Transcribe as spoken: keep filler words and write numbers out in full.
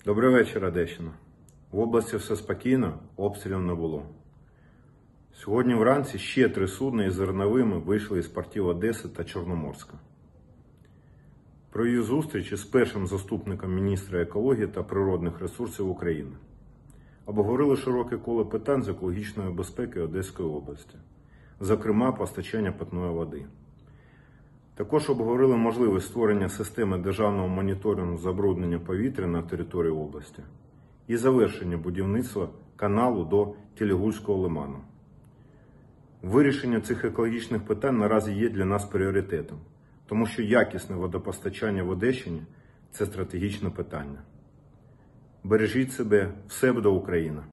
Добрий вечір, Одещина. В області все спокійно, обстрілів не було. Сьогодні вранці ще три судна із зерновими вийшли із портів Одеси та Чорноморська. Про її зустрічі з першим заступником міністра екології та природних ресурсів України. Обговорили широке коло питань з екологічної безпеки Одеської області, зокрема постачання питної води. Також обговорили можливість створення системи державного моніторингу забруднення повітря на території області і завершення будівництва каналу до Телегульського лиману. Вирішення цих екологічних питань наразі є для нас пріоритетом, тому що якісне водопостачання в Одещині – це стратегічне питання. Бережіть себе, все буде Україна!